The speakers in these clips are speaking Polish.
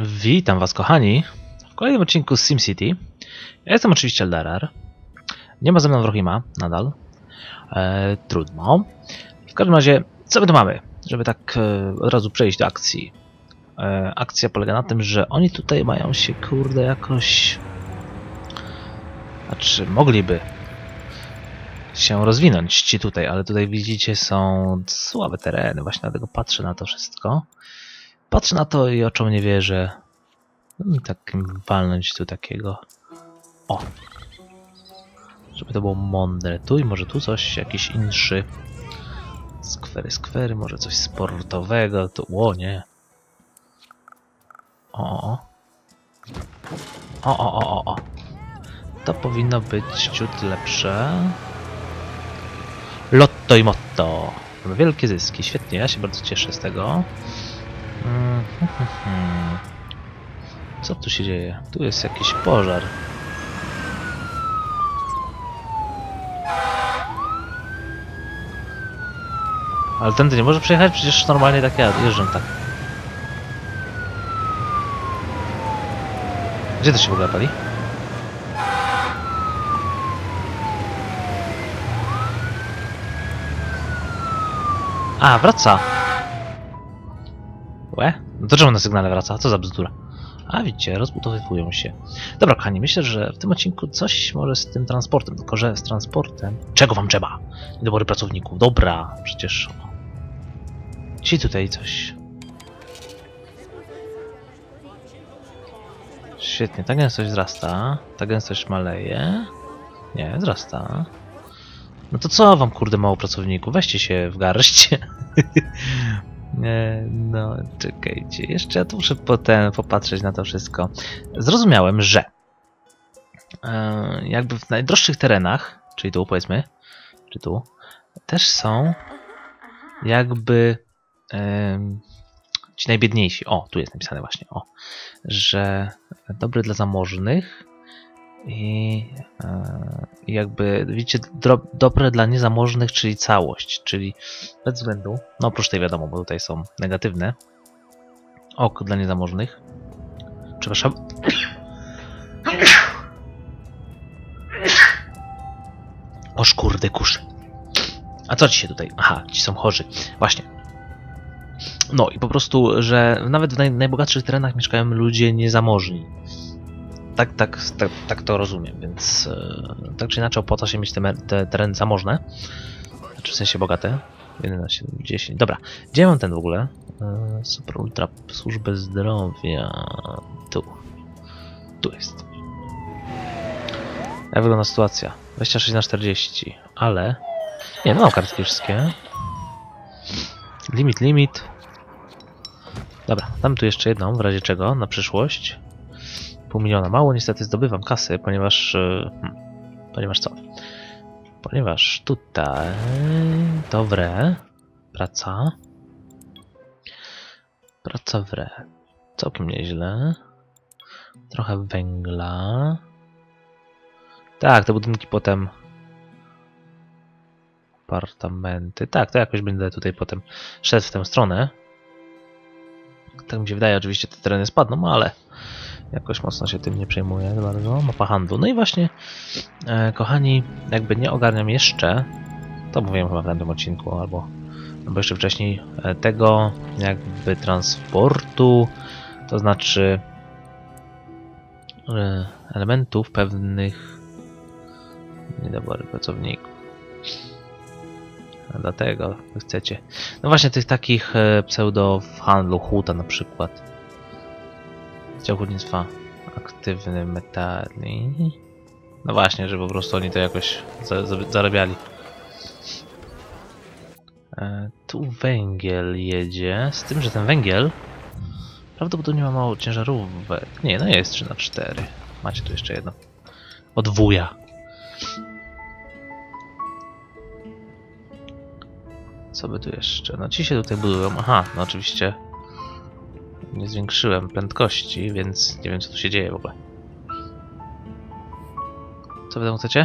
Witam was, kochani, w kolejnym odcinku z SimCity. Ja jestem oczywiście Eldarar. Nie ma ze mną Wrohima nadal. Trudno. W każdym razie, co my tu mamy? Żeby tak od razu przejść do akcji. Akcja polega na tym, że oni tutaj mają się, kurde, jakoś... Znaczy, mogliby się rozwinąć ci tutaj, ale tutaj widzicie, są słabe tereny. Właśnie dlatego patrzę na to wszystko. Patrzę na to i oczom nie wierzę. Tak walnąć tu takiego. O! Żeby to było mądre. Tu i może tu coś, jakiś inszy. Skwery, może coś sportowego. Tu, o nie. O. To powinno być ciut lepsze. Lotto i motto. Mamy wielkie zyski. Świetnie, ja się bardzo cieszę z tego. Co tu się dzieje? Tu jest jakiś pożar. Ale tędy nie może przejechać? Przecież normalnie tak ja jeżdżę tak. Gdzie to się w ogóle pali? A, wraca! Łe? No to czemu na sygnale wraca? Co za bzdura? A widzicie, rozbudowywują się. Dobra, kochani, myślę, że w tym odcinku coś może z tym transportem, tylko że z transportem... Czego wam trzeba? Niedobory pracowników. Dobra, przecież... Ci tutaj coś... Świetnie, ta gęstość wzrasta, ta gęstość maleje. Nie, wzrasta. No to co wam, kurde, mało pracowników? Weźcie się w garść. No, czekajcie. Jeszcze ja tu muszę popatrzeć na to wszystko. Zrozumiałem, że jakby w najdroższych terenach, czyli tu powiedzmy, czy tu, też są jakby ci najbiedniejsi. O, tu jest napisane właśnie, o, że dobry dla zamożnych i jakby, widzicie, dobre dla niezamożnych, czyli całość, czyli bez względu, no oprócz tej wiadomo, bo tutaj są negatywne, ok dla niezamożnych, przepraszam, oż kurde kuszy, a co ci się tutaj, aha, ci są chorzy, właśnie. No i po prostu, że nawet w najbogatszych terenach mieszkają ludzie niezamożni. Tak to rozumiem, więc tak czy inaczej opłaca się mieć te tereny zamożne. Znaczy w sensie bogate. 11, 10. Dobra, gdzie mam ten w ogóle? Super Ultra Służbę Zdrowia. Tu jest. Jak wygląda sytuacja? 26/40, ale... Nie, no mam kartki wszystkie. Limit. Dobra, dam tu jeszcze jedną, w razie czego, na przyszłość. 500 000. Mało niestety zdobywam kasy, ponieważ... Ponieważ co? Ponieważ tutaj... Dobre. Praca wre. Całkiem nieźle. Trochę węgla. Tak, te budynki potem... Apartamenty. Tak, to jakoś będę tutaj potem szedł w tę stronę. Tak mi się wydaje, oczywiście te tereny spadną, ale jakoś mocno się tym nie przejmuję bardzo. Mapa handlu. No i właśnie, kochani, jakby nie ogarniam jeszcze, to mówiłem chyba w tamtym odcinku, albo jeszcze wcześniej, tego jakby transportu, to znaczy elementów pewnych niedobory pracowników. Dlatego wy chcecie. No właśnie tych takich pseudo w handlu, huta na przykład. Dział górnictwa, aktywny metali. No właśnie, że po prostu oni to jakoś zarabiali. Tu węgiel jedzie, z tym, że ten węgiel prawdopodobnie ma mało ciężarówek. Nie, no jest 3×4. Macie tu jeszcze jedno. Od wuja. Co by tu jeszcze? No ci się tutaj budują. Aha, no oczywiście nie zwiększyłem prędkości, więc nie wiem co tu się dzieje w ogóle. Co wy tam chcecie?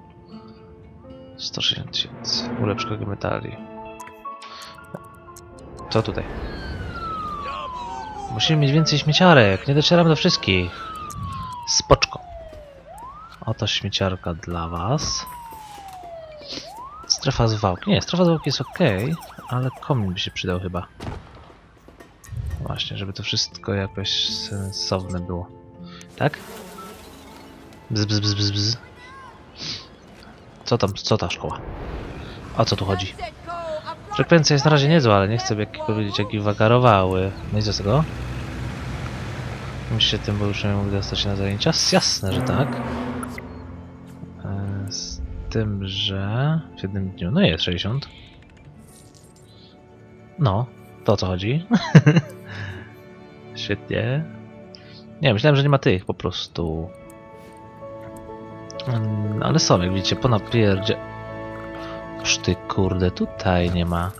160 000. Ulepsz kogo metali. Co tutaj? Musimy mieć więcej śmieciarek. Nie docieramy do wszystkich. Spoczko. Oto śmieciarka dla was. Strefa zwałki. Nie, strefa zwałki jest ok, ale komin by się przydał chyba. Właśnie, żeby to wszystko jakoś sensowne było. Tak? Bzz, bzz, bzz, bzz, bzz. Co tam, co ta szkoła? O co tu chodzi? Frekwencja jest na razie niezła, ale nie chcę powiedzieć, jak wagarowały. No i co z tego? Myślę, tym, bo już nie mogę dostać na zajęcia. Jasne, że tak. Z tym, że w jednym dniu, no jest 60. No, to o co chodzi? Świetnie. Nie, myślałem, że nie ma tych po prostu. Ale są, jak widzicie, po napierdzie. Aż ty kurde, tutaj nie ma.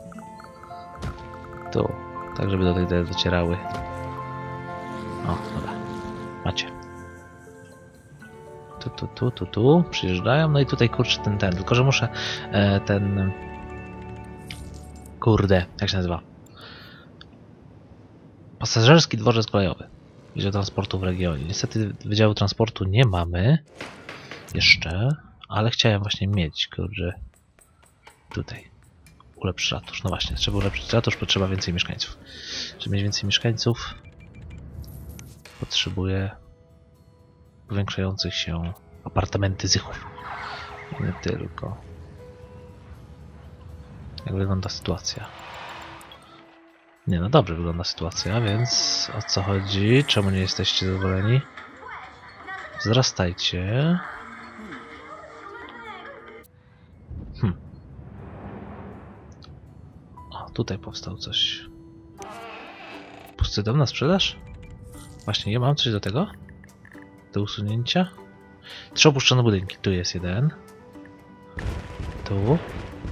Tu, tak żeby do tej docierały. O, dobra. Macie. Tu. Przyjeżdżają, no i tutaj kurczę ten. Tylko, że muszę ten... Kurde, jak się nazywa? Pasażerski dworzec kolejowy. Wydział transportu w regionie. Niestety Wydziału Transportu nie mamy. Jeszcze. Ale chciałem właśnie mieć, kurde. Tutaj. Ulepszyć ratusz. No właśnie, trzeba ulepszyć ratusz, potrzeba więcej mieszkańców. Żeby mieć więcej mieszkańców, potrzebuję powiększających się apartamenty zychów. Nie tylko. Jak wygląda sytuacja? Nie, no dobrze wygląda sytuacja, więc o co chodzi? Czemu nie jesteście zadowoleni? Wzrastajcie. O, tutaj powstał coś. Pusty dom na sprzedaż? Właśnie, ja mam coś do tego? Do usunięcia? 3 opuszczone budynki. Tu jest jeden. Tu.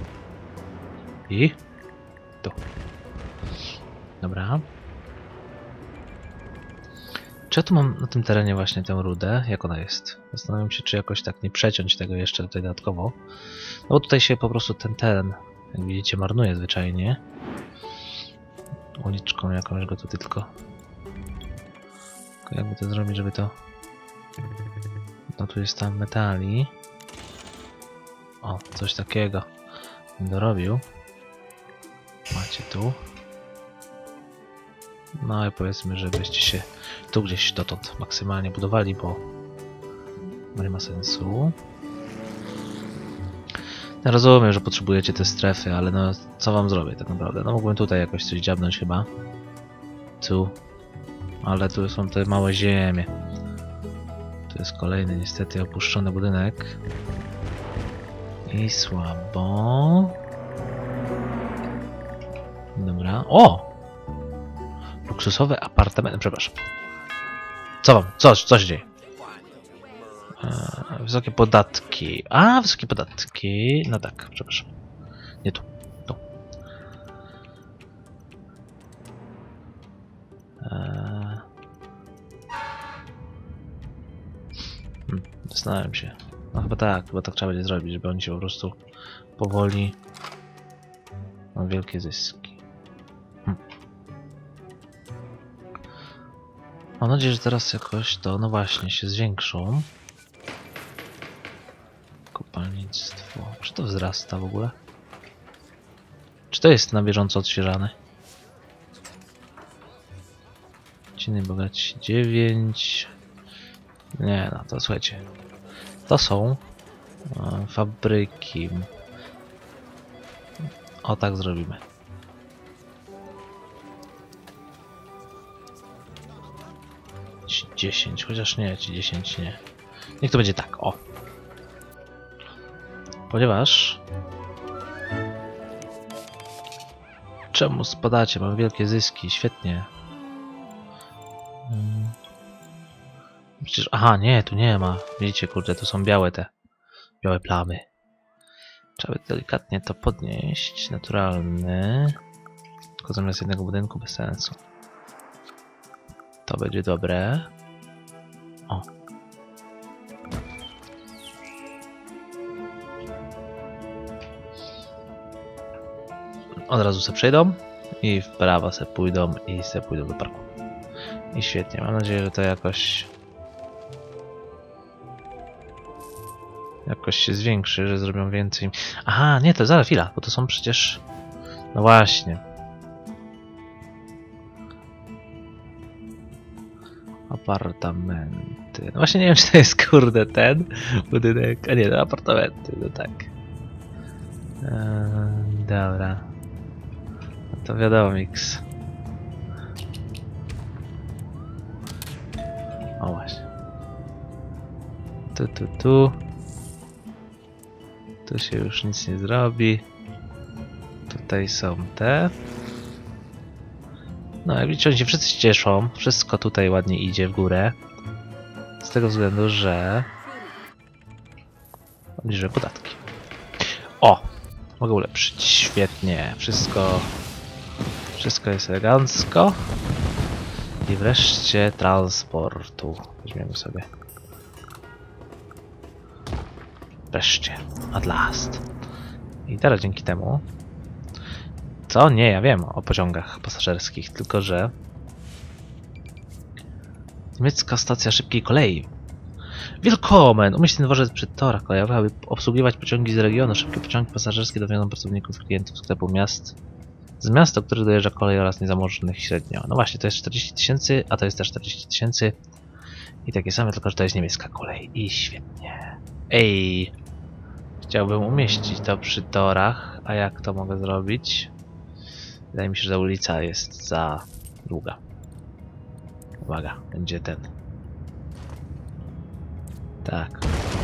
I tu. Dobra. Czy ja tu mam na tym terenie właśnie tę rudę? Jak ona jest? Zastanawiam się, czy jakoś tak nie przeciąć tego jeszcze tutaj dodatkowo. No bo tutaj się po prostu ten teren, jak widzicie, marnuje zwyczajnie. Uliczką jakąś go tutaj tylko... Jakby to zrobić, żeby to... No tu jest tam metali. O, coś takiego dorobił. Macie tu. No i powiedzmy, żebyście się tu gdzieś dotąd maksymalnie budowali, bo nie ma sensu. Ja rozumiem, że potrzebujecie te strefy, ale no co wam zrobię tak naprawdę? No mógłbym tutaj jakoś coś dziabnąć chyba. Tu. Ale tu są te małe ziemie. Tu jest kolejny niestety opuszczony budynek. I słabo. Dobra. O! Luksusowe apartamenty. Przepraszam. Co wam? Co się dzieje? Wysokie podatki. A, wysokie podatki. No tak, przepraszam. Nie tu. Tu. Zastanawiam się. No chyba tak trzeba będzie zrobić, żeby oni się po prostu powoli... Mam wielkie zyski. Mam nadzieję, że teraz jakoś to, no właśnie, się zwiększą. Kopalnictwo. Czy to wzrasta w ogóle? Czy to jest na bieżąco odświeżane? Ciny bogaci 9. Nie, no to słuchajcie. To są fabryki. O, tak zrobimy. 10, chociaż nie, ci 10 nie. Niech to będzie tak, o. Ponieważ... Czemu spadacie? Mam wielkie zyski, świetnie. Przecież... Aha, nie, tu nie ma. Widzicie, kurde, tu są białe te... Białe plamy. Trzeba delikatnie to podnieść. Naturalny. Tylko zamiast jednego budynku bez sensu. To będzie dobre. O. Od razu se przejdą i w prawo se pójdą i se pójdą do parku. I świetnie, mam nadzieję, że to jakoś się zwiększy, że zrobią więcej. Aha, nie, to zaraz chwila, bo to są przecież... No właśnie. Apartamenty. No właśnie nie wiem, czy to jest kurde ten budynek. A nie, to apartamenty, no tak. Dobra. No to wiadomo, mix. O właśnie. Tu. Tu się już nic nie zrobi. Tutaj są te. No jak widzicie, oni się wszyscy cieszą. Wszystko tutaj ładnie idzie w górę. Z tego względu, że... obniżymy podatki. O! Mogę ulepszyć. Świetnie. Wszystko jest elegancko. I wreszcie transportu. Weźmiemy sobie. Wreszcie. At last. I teraz dzięki temu... Co? Nie, ja wiem o pociągach pasażerskich, tylko że... Niemiecka stacja szybkiej kolei. Willkommen! Umieśćcie dworzec przy torach kolejowych, aby obsługiwać pociągi z regionu. Szybkie pociągi pasażerskie dowiozą pracowników, klientów sklepu miast. Z miast, do których dojeżdża kolej oraz niezamożnych średnio. No właśnie, to jest 40 000, a to jest też 40 000. I takie same, tylko że to jest niemiecka kolej. I świetnie. Ej! Chciałbym umieścić to przy torach, a jak to mogę zrobić? Wydaje mi się, że ta ulica jest za długa. Uwaga, będzie ten. Tak.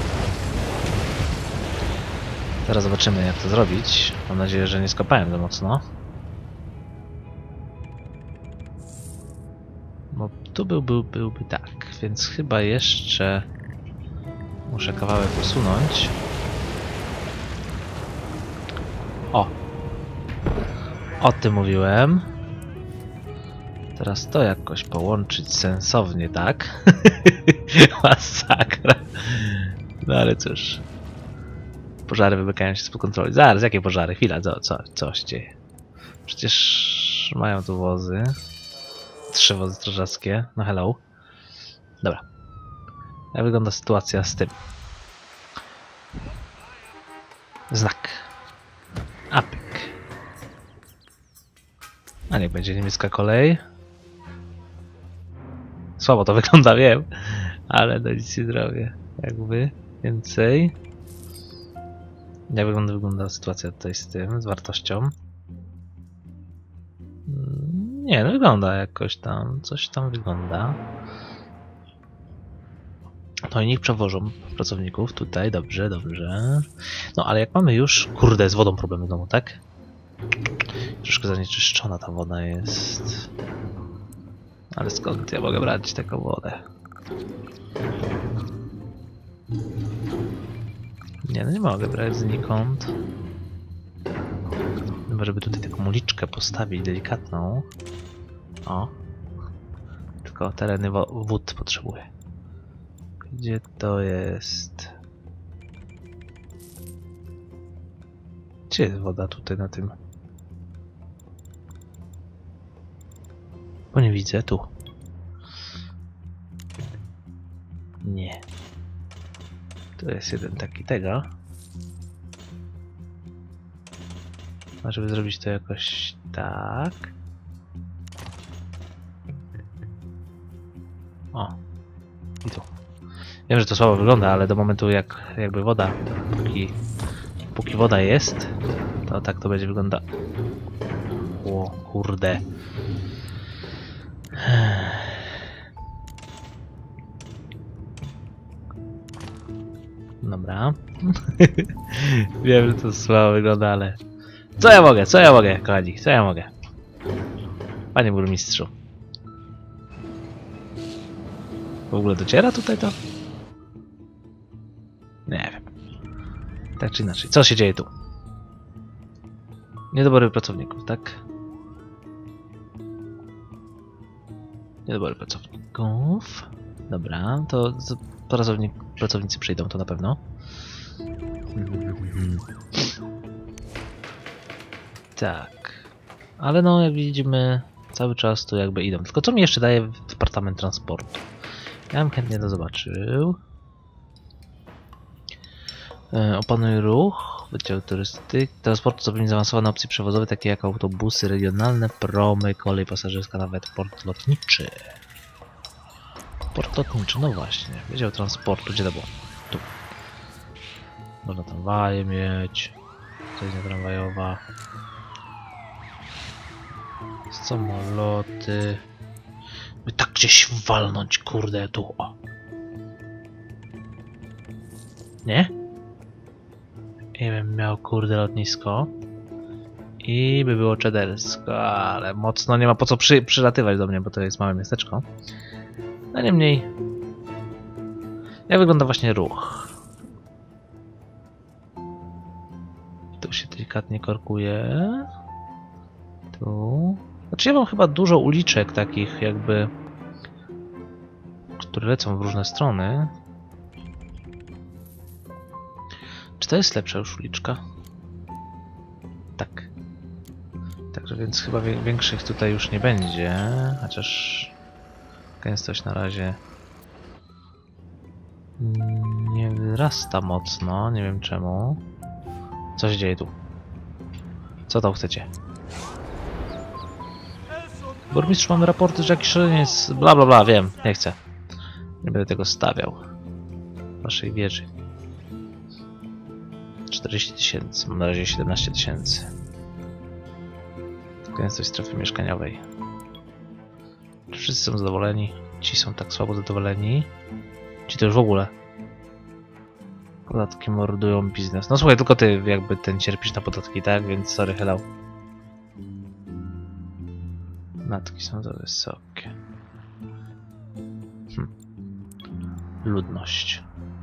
Zaraz zobaczymy, jak to zrobić. Mam nadzieję, że nie skopałem za mocno. Bo tu byłby tak, więc chyba jeszcze muszę kawałek usunąć. O! O tym mówiłem. Teraz to jakoś połączyć sensownie, tak? Masakra. No ale cóż. Pożary wymykają się spod kontroli. Zaraz, jakie pożary? Chwila, co się dzieje? Przecież mają tu wozy. 3 wozy strażackie. No hello. Dobra. Jak wygląda sytuacja z tym? Znak. Apyk. A niech będzie niemiecka kolej. Słabo to wygląda, wiem. Ale no nic nie zrobię. Jakby więcej. Jak wygląda sytuacja tutaj z tym, z wartością? Nie, no wygląda jakoś tam, coś tam wygląda. No i niech przewożą pracowników tutaj, dobrze. No ale jak mamy już, kurde, z wodą problemy w domu, tak? Troszkę zanieczyszczona ta woda jest. Ale skąd ja mogę brać taką wodę? Nie, no nie mogę brać znikąd. Chyba, żeby tutaj taką uliczkę postawić delikatną. O. Tylko tereny wód potrzebuję. Gdzie to jest? Gdzie jest woda tutaj na tym? Bo nie widzę, tu. Nie. To jest jeden taki tego. A żeby zrobić to jakoś tak. O. I tu. Wiem, że to słabo wygląda, ale do momentu jakby woda, póki woda jest, to tak to będzie wyglądać. O kurde. Dobra. Wiem, że to słabo wygląda, ale... Co ja mogę, kochani? Co ja mogę? Panie burmistrzu. W ogóle dociera tutaj to? Nie wiem. Tak czy inaczej. Co się dzieje tu? Niedobory pracowników, tak? Niedobory pracowników. Dobra, to pracownicy przyjdą, to na pewno. Tak. Ale no, jak widzimy, Cały czas tu jakby idą. Tylko co mi jeszcze daje Departament Transportu? Ja bym chętnie to zobaczył. Opanuj ruch, wydział turystyki. Transport zapewni zaawansowane opcje przewozowe, takie jak autobusy regionalne, promy, kolej pasażerska, nawet port lotniczy. Port lotniczy, no właśnie. Wydział transportu, gdzie to było? Tu. Można tramwaje mieć. Stacja tramwajowa. Samoloty. By tak gdzieś walnąć, kurde, tu, o. Nie? I bym miał, kurde, lotnisko. I by było czedersko, ale mocno nie ma po co przylatywać do mnie, bo to jest małe miasteczko. No niemniej... Jak wygląda właśnie ruch? Tu się delikatnie korkuje. Tu... Znaczy ja mam chyba dużo uliczek takich jakby... które lecą w różne strony. Czy to jest lepsza już uliczka? Tak. Także więc chyba większych tutaj już nie będzie. Chociaż gęstość na razie nie wzrasta mocno. Nie wiem czemu. Co się dzieje tu? Co tam chcecie? Burmistrz, mamy raporty, że jakiś szaleniec... Bla bla bla, wiem. Nie chcę. Nie będę tego stawiał. Waszej wieży. 40 000, mam na razie 17 000. Gęstość strefy mieszkaniowej. Czy wszyscy są zadowoleni? Ci są tak słabo zadowoleni. Ci to już w ogóle. Podatki mordują biznes. No słuchaj, tylko ty jakby ten cierpisz na podatki, tak? Więc sorry, hello. Natki są za wysokie. Ludność.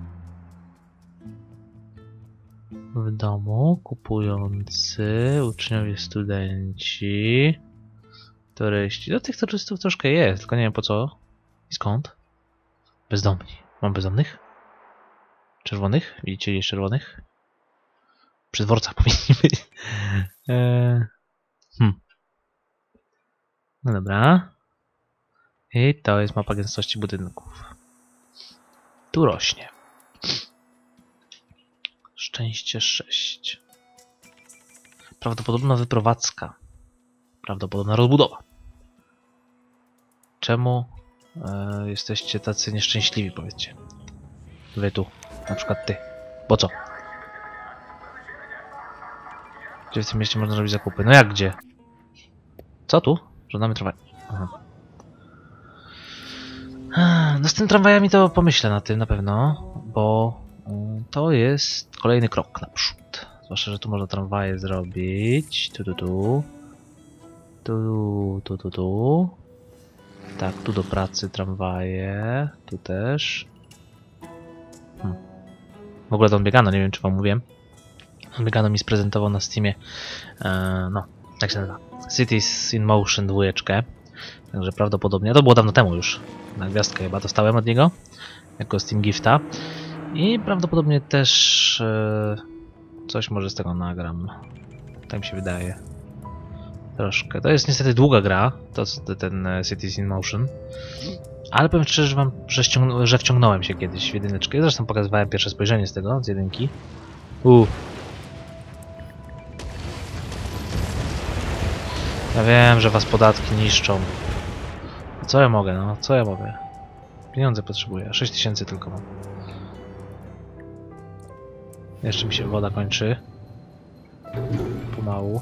W domu kupujący, uczniowie, studenci, turyści. Do tych turystów troszkę jest, tylko nie wiem po co i skąd. Bezdomni. Mam bezdomnych? Czerwonych? Widzicie gdzieś czerwonych? Przy dworcach powinni być. No dobra. I to jest mapa gęstości budynków. Tu rośnie. Szczęście 6. Prawdopodobna wyprowadzka. Prawdopodobna rozbudowa. Czemu jesteście tacy nieszczęśliwi, powiedzcie? Wy tu, na przykład ty. Bo co? Gdzie w tym mieście można robić zakupy? No jak gdzie? Co tu? Żądamy tramwaj. Aha. No z tym tramwajami to pomyślę na tym na pewno, bo to jest kolejny krok naprzód. Zwłaszcza, że tu można tramwaje zrobić. Tu. Tak, tu do pracy tramwaje. Tu też. W ogóle to Odbiegano, nie wiem czy wam mówiłem. Odbiegano mi sprezentował na Steamie. No, jak się nazywa? Cities in Motion 2. Także prawdopodobnie, to było dawno temu już. Na gwiazdkę chyba dostałem od niego. Jako Steam Gifta. I prawdopodobnie też coś może z tego nagram. Tak mi się wydaje. Troszkę. To jest niestety długa gra, ten Cities in Motion. Ale powiem szczerze, że wciągnąłem się kiedyś w jedyneczkę. Zresztą pokazywałem pierwsze spojrzenie z tego, z jedynki. Ja wiem, że was podatki niszczą. Co ja mogę, no? Co ja mogę? Pieniądze potrzebuję. 6000 tylko mam. Jeszcze mi się woda kończy. Pomału.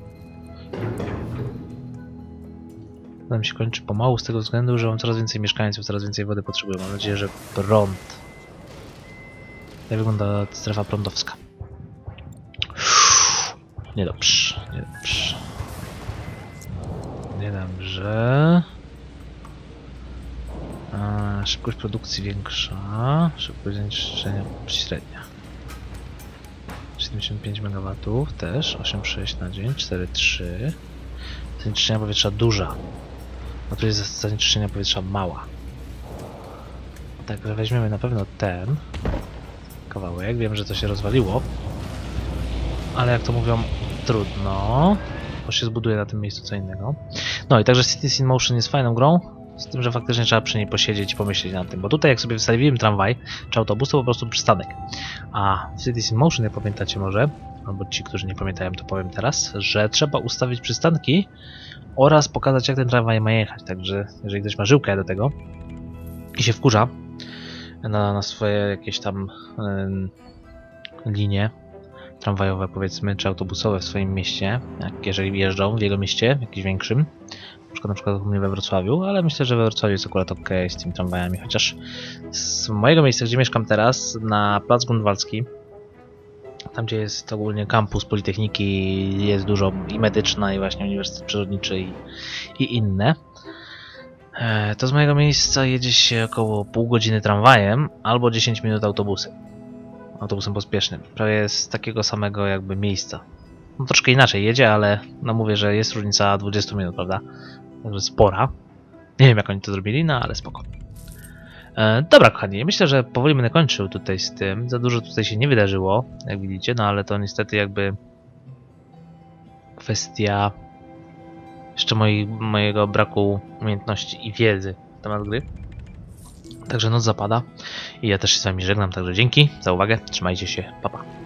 Woda mi się kończy pomału z tego względu, że mam coraz więcej mieszkańców, coraz więcej wody potrzebuję. Mam nadzieję, że prąd. Jak wygląda strefa prądowska? Niedobrze, niedobrze. Niedobrze. Szybkość produkcji większa. Szybkość zanieczyszczenia średnia. 75 MW też. 8,6 na dzień. 4,3. Zanieczyszczenia powietrza duża. A tu jest zanieczyszczenia powietrza mała. Także weźmiemy na pewno ten kawałek. Wiem, że to się rozwaliło. Ale jak to mówią, trudno. Bo się zbuduje na tym miejscu co innego. No i także Cities in Motion jest fajną grą, z tym, że faktycznie trzeba przy niej posiedzieć i pomyśleć nad tym, bo tutaj jak sobie wystawiłem tramwaj czy autobus, to po prostu przystanek. A w Cities in Motion, jak pamiętacie może, albo ci, którzy nie pamiętają, to powiem teraz, że trzeba ustawić przystanki oraz pokazać, jak ten tramwaj ma jechać. Także jeżeli ktoś ma żyłkę do tego i się wkurza na swoje jakieś tam linie tramwajowe, powiedzmy, czy autobusowe w swoim mieście, jak jeżeli jeżdżą w jego mieście, jakimś większym, na przykład u mnie we Wrocławiu, ale myślę, że we Wrocławiu jest akurat ok z tymi tramwajami, chociaż z mojego miejsca, gdzie mieszkam teraz, na Plac Grunwaldzki, tam gdzie jest ogólnie kampus Politechniki, jest dużo i medyczna, i właśnie Uniwersytet Przyrodniczy i inne, to z mojego miejsca jedzie się około pół godziny tramwajem albo 10 minut autobusem pospiesznym, prawie z takiego samego jakby miejsca. No troszkę inaczej jedzie, ale no mówię, że jest różnica 20 minut, prawda? Także spora. Nie wiem, jak oni to zrobili, no ale spoko. Dobra, kochani, myślę, że powoli będę kończył tutaj z tym. Za dużo tutaj się nie wydarzyło, jak widzicie, no ale to niestety jakby kwestia jeszcze mojego braku umiejętności i wiedzy na temat gry. Także noc zapada i ja też się z wami żegnam, także dzięki za uwagę, trzymajcie się, pa pa.